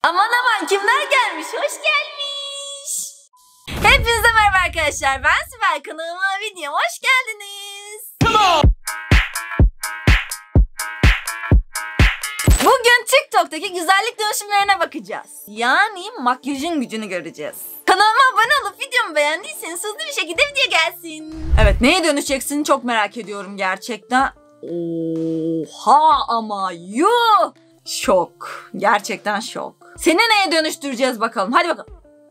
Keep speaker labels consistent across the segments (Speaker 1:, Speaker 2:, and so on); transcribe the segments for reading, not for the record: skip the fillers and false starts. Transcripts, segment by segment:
Speaker 1: Aman aman kimler gelmiş? Hoş gelmiş. Hepinize merhaba arkadaşlar. Ben Sibel, kanalıma videoma hoş geldiniz. Bugün TikTok'taki güzellik dönüşümlerine bakacağız. Yani makyajın gücünü göreceğiz. Kanalıma abone olup videomu beğendiyseniz hızlı bir şekilde video gelsin. Evet, neye dönüşeceksin çok merak ediyorum gerçekten. Oha ama yuh. Şok. Gerçekten şok. Seni neye dönüştüreceğiz bakalım. Hadi bakalım.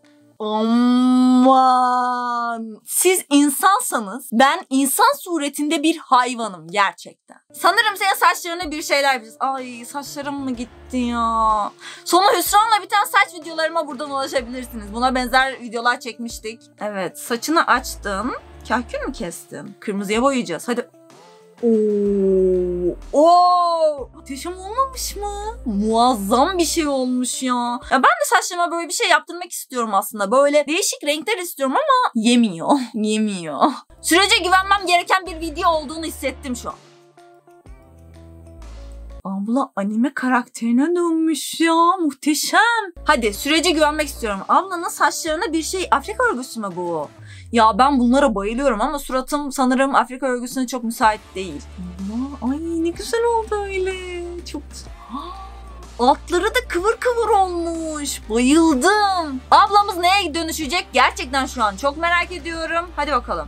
Speaker 1: Aman. Siz insansanız ben insan suretinde bir hayvanım gerçekten. Sanırım senin saçlarına bir şeyler yapacağız. Ay saçlarım mı gitti ya. Sonu hüsranla biten saç videolarıma buradan ulaşabilirsiniz. Buna benzer videolar çekmiştik. Evet, saçını açtın. Kahkül mü kestin? Kırmızıya boyayacağız. Hadi. Oo, ateşim olmamış mı? Muazzam bir şey olmuş ya. Ben de saçlarıma böyle bir şey yaptırmak istiyorum aslında. Böyle değişik renkler istiyorum ama yemiyor. Yemiyor. Sürece güvenmem gereken bir video olduğunu hissettim şu an. Abla anime karakterine dönmüş ya. Muhteşem. Hadi sürece güvenmek istiyorum. Ablanın saçlarına bir şey, Afrika örgüsü mü bu? Ya ben bunlara bayılıyorum ama suratım sanırım Afrika örgüsüne çok müsait değil. Ay ne güzel oldu öyle. Çok güzel. Altları da kıvır kıvır olmuş. Bayıldım. Ablamız neye dönüşecek? Gerçekten şu an çok merak ediyorum. Hadi bakalım.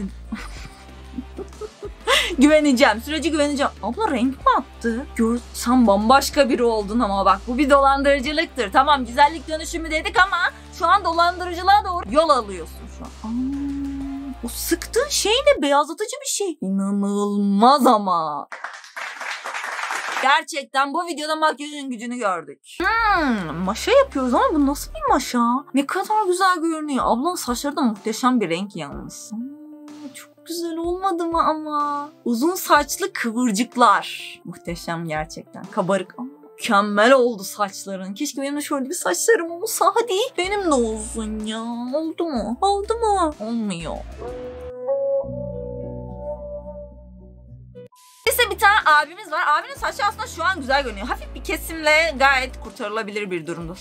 Speaker 1: Güveneceğim. Sürece güveneceğim. Abla renk mi attı? Sen bambaşka biri oldun ama bak bu bir dolandırıcılıktır. Tamam güzellik dönüşümü dedik ama şu an dolandırıcılığa doğru yol alıyorsun şu an. O sıktığın şey de beyazlatıcı bir şey. İnanılmaz ama. Gerçekten bu videoda makyajın gücünü gördük. Maşa yapıyoruz ama bu nasıl bir maşa? Ne kadar güzel görünüyor. Ablanın saçları da muhteşem bir renk yalnız. Çok güzel olmadı mı ama? Uzun saçlı kıvırcıklar. Muhteşem gerçekten. Kabarık. Mükemmel oldu saçların. Keşke benim de şöyle bir saçlarım olsa. Hadi benim de olsun ya. Oldu mu? Oldu mu? Olmuyor. Neyse bir tane abimiz var. Abinin saçı aslında şu an güzel görünüyor. Hafif bir kesimle gayet kurtarılabilir bir durumda.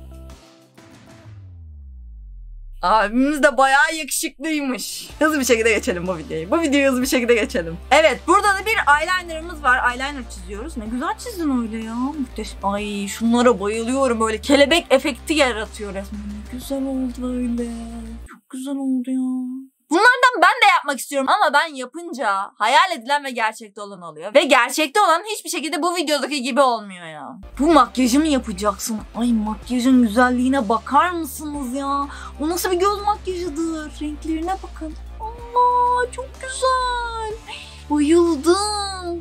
Speaker 1: Abimiz de bayağı yakışıklıymış. Hızlı bir şekilde geçelim bu videoyu. Bu videoyu hızlı bir şekilde geçelim. Evet, burada da bir eyelinerımız var. Eyeliner çiziyoruz. Ne güzel çizdin öyle ya. Muhteşem. Ay şunlara bayılıyorum. Böyle kelebek efekti yaratıyor resmen. Ne güzel oldu öyle. Çok güzel oldu ya. Bunlardan ben de yapmak istiyorum ama ben yapınca hayal edilen ve gerçekte olan oluyor. Ve gerçekte olan hiçbir şekilde bu videodaki gibi olmuyor ya. Bu makyajı mı yapacaksın? Ay makyajın güzelliğine bakar mısınız ya? O nasıl bir göz makyajıdır? Renklerine bakın. Allah çok güzel. Bayıldım.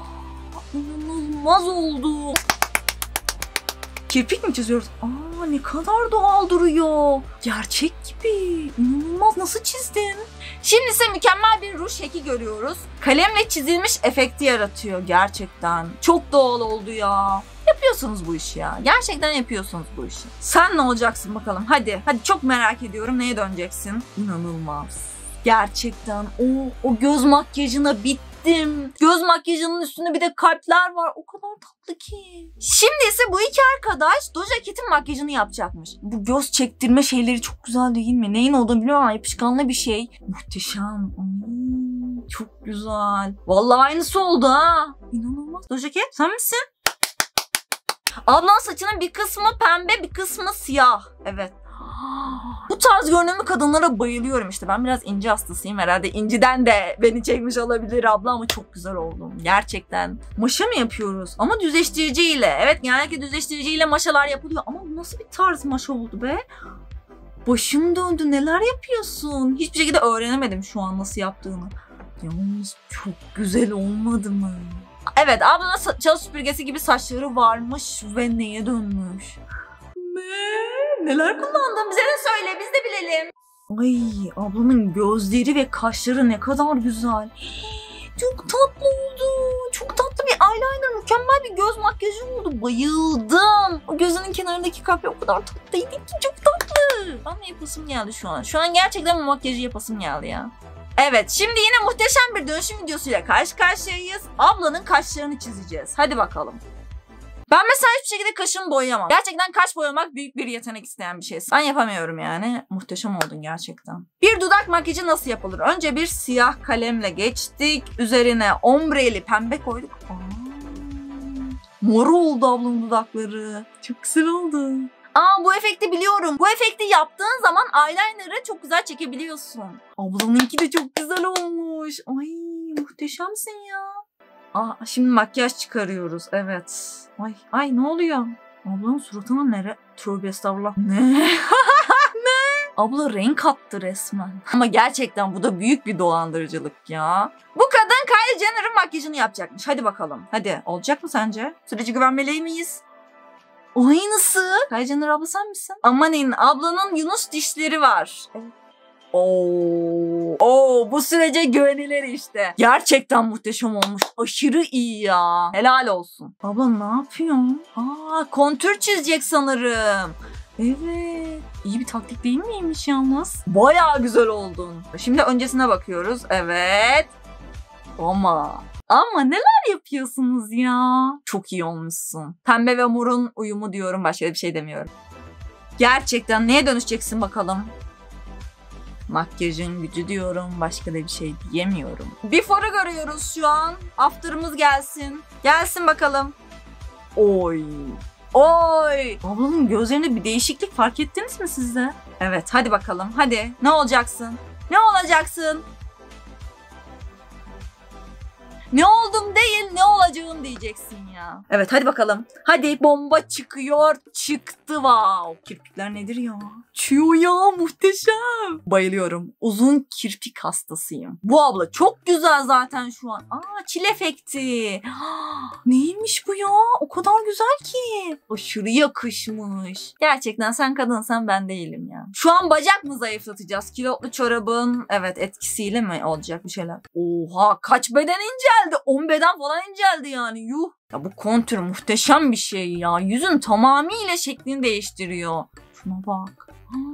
Speaker 1: İnanılmaz oldu. Kirpik mi çiziyoruz? Ne kadar doğal duruyor. Gerçek gibi. İnanılmaz, nasıl çizdin? Şimdi ise mükemmel bir ruj eki görüyoruz. Kalemle çizilmiş efekti yaratıyor gerçekten. Çok doğal oldu ya. Yapıyorsunuz bu işi ya. Gerçekten yapıyorsunuz bu işi. Sen ne olacaksın bakalım? Hadi çok merak ediyorum. Neye döneceksin? İnanılmaz. Gerçekten o göz makyajına bittim. Göz makyajının üstünde bir de kalpler var. O kadar tatlı ki. Şimdi ise bu iki arkadaş Doja Cat'in makyajını yapacakmış. Bu göz çektirme şeyleri çok güzel değil mi? Neyin olduğunu bilmiyorum ama yapışkanlı bir şey. Muhteşem. Çok güzel. Vallahi aynısı oldu ha. İnanılmaz. Doja Cat sen misin? Ablanın saçının bir kısmı pembe, bir kısmı siyah. Evet. Bu tarz görünümlü kadınlara bayılıyorum işte. Ben biraz inci hastasıyım herhalde. İnciden de beni çekmiş olabilir abla ama çok güzel oldum. Gerçekten. Maşa mı yapıyoruz? Ama düzleştiriciyle. Evet genellikle düzleştiriciyle maşalar yapılıyor. Ama bu nasıl bir tarz maşa oldu be? Başım döndü. Neler yapıyorsun? Hiçbir şekilde öğrenemedim şu an nasıl yaptığını. Yalnız çok güzel olmadı mı? Evet ablanın çalı süpürgesi gibi saçları varmış ve neye dönmüş? Neler kullandın? Bize de söyle, biz de bilelim. Ay ablanın gözleri ve kaşları ne kadar güzel. Çok tatlı oldu. Çok tatlı bir eyeliner, mükemmel bir göz makyajı oldu. Bayıldım. O gözünün kenarındaki kalp o kadar tatlıydı ki, çok tatlı. Bana yapasım geldi şu an. Şu an gerçekten bu makyajı yapasım geldi ya. Evet, şimdi yine muhteşem bir dönüşüm videosuyla karşı karşıyayız. Ablanın kaşlarını çizeceğiz. Hadi bakalım. Ben mesela hiçbir şekilde kaşımı boyayamam. Gerçekten kaş boyamak büyük bir yetenek isteyen bir şey. Ben yapamıyorum yani. Muhteşem oldun gerçekten. Bir dudak makyajı nasıl yapılır? Önce bir siyah kalemle geçtik. Üzerine ombreli pembe koyduk. Mor oldu ablanın dudakları. Çok güzel oldu. Bu efekti biliyorum. Bu efekti yaptığın zaman eyeliner'ı çok güzel çekebiliyorsun. Ablanınki de çok güzel olmuş. Ay muhteşemsin ya. Şimdi makyaj çıkarıyoruz. Evet. Ay ne oluyor? Ablanın suratına nere? Tövbe estağfurullah. Ne? Ne? Abla renk attı resmen. Ama gerçekten bu da büyük bir dolandırıcılık ya. Bu kadın Kylie Jenner'ın makyajını yapacakmış. Hadi bakalım. Hadi olacak mı sence? Sürece güvenmeli miyiz? Aynısı. Kylie Jenner abla sen misin? Amanin ablanın Yunus dişleri var. Evet. Bu sürece güvenilir işte. Gerçekten muhteşem olmuş. Aşırı iyi ya. Helal olsun. Abla ne yapıyorsun? Kontür çizecek sanırım. Evet. İyi bir taktik değil miymiş yalnız? Bayağı güzel oldun. Şimdi öncesine bakıyoruz. Evet. Ama neler yapıyorsunuz ya? Çok iyi olmuşsun. Pembe ve morun uyumu diyorum. Başka bir şey demiyorum. Gerçekten neye dönüşeceksin bakalım? Makyajın gücü diyorum. Başka da bir şey diyemiyorum. Before'u görüyoruz şu an. After'ımız gelsin. Gelsin bakalım. Oy. Ablanın gözlerinde bir değişiklik fark ettiniz mi siz de? Evet hadi bakalım. Hadi ne olacaksın? Ne olacaksın? Ne oldum değil, ne olacağım diyeceksin ya. Evet hadi bakalım. Hadi bomba çıkıyor. Çıktı wow. Kirpikler nedir ya? Çiyor ya muhteşem. Bayılıyorum. Uzun kirpik hastasıyım. Bu abla çok güzel zaten şu an. Çil efekti. Neymiş bu ya? O kadar güzel ki. Aşırı yakışmış. Gerçekten sen kadınsan ben değilim ya. Şu an bacak mı zayıflatacağız? Kilotlu çorabın etkisiyle mi olacak bir şeyler? Oha kaç beden inceldi? 10 beden falan inceldi yani yuh. Ya bu kontür muhteşem bir şey ya. Yüzün tamamıyla şeklini değiştiriyor. Şuna bak.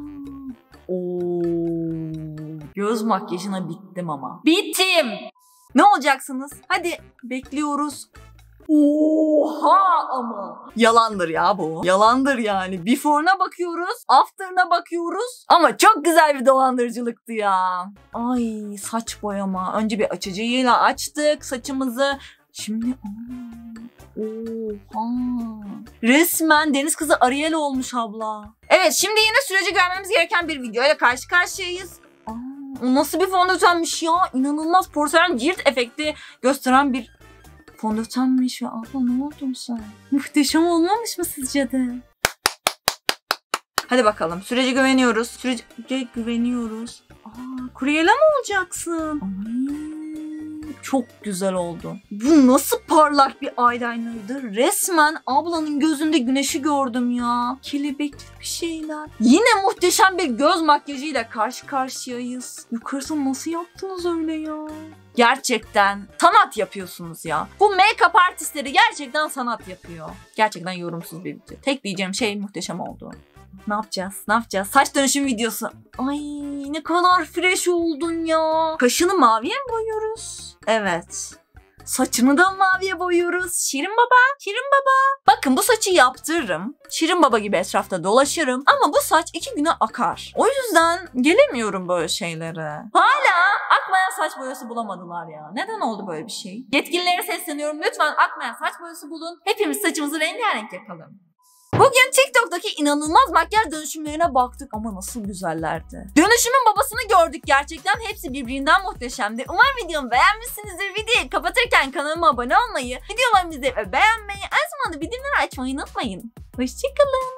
Speaker 1: Göz makyajına bittim ama. Bittim. Ne olacaksınız? Hadi bekliyoruz. Oha ama. Yalandır ya bu. Yalandır yani. Before'una bakıyoruz. After'ına bakıyoruz. Ama çok güzel bir dolandırıcılıktı ya. Ay saç boyama. Önce bir açıcıyla açtık saçımızı. Şimdi oha. Resmen deniz kızı Ariel olmuş abla. Evet şimdi yine süreci görmemiz gereken bir videoyla karşı karşıyayız. O nasıl bir fondötenmiş ya. İnanılmaz porselen cilt efekti gösteren bir fondötenmiş ya. Abla ne oldun sen? Muhteşem olmamış mı sizce de? Hadi bakalım. Sürece güveniyoruz. Sürece güveniyoruz. Kuryeyle mi olacaksın? Çok güzel oldu. Bu nasıl parlak bir eyeliner'dı? Resmen ablanın gözünde güneşi gördüm ya. Kelebekli bir şeyler. Yine muhteşem bir göz makyajıyla karşı karşıyayız. Yukarısını nasıl yaptınız öyle ya? Gerçekten sanat yapıyorsunuz ya. Bu make-up artistleri gerçekten sanat yapıyor. Gerçekten yorumsuz bir video. Tek diyeceğim şey muhteşem oldu. Ne yapacağız? Ne yapacağız? Saç dönüşüm videosu. Ay ne kadar fresh oldun ya. Kaşını maviye mi boyuyoruz? Evet. Saçını da maviye boyuyoruz. Şirin baba. Şirin baba. Bakın bu saçı yaptırırım. Şirin baba gibi etrafta dolaşırım. Ama bu saç 2 güne akar. O yüzden gelemiyorum böyle şeylere. Hala akmayan saç boyası bulamadılar ya. Neden oldu böyle bir şey? Yetkililere sesleniyorum. Lütfen akmayan saç boyası bulun. Hepimiz saçımızı rengarenk yapalım. Bugün TikTok'taki inanılmaz makyaj dönüşümlerine baktık ama nasıl güzellerdi. Dönüşümün babasını gördük gerçekten. Hepsi birbirinden muhteşemdi. Umarım videomu beğenmişsinizdir. Videoyu kapatırken kanalıma abone olmayı, videolarımı izleyip beğenmeyi, aynı zamanda bildirimleri açmayı unutmayın. Hoşçakalın.